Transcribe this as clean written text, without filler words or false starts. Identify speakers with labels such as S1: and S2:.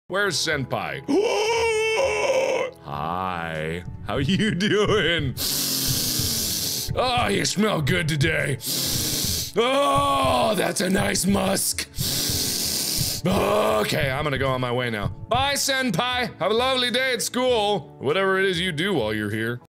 S1: Where's Senpai? Hi. How you doing? Oh, you smell good today. Oh, that's a nice musk. Okay, I'm gonna go on my way now. Bye, Senpai. Have a lovely day at school. Whatever it is you do while you're here.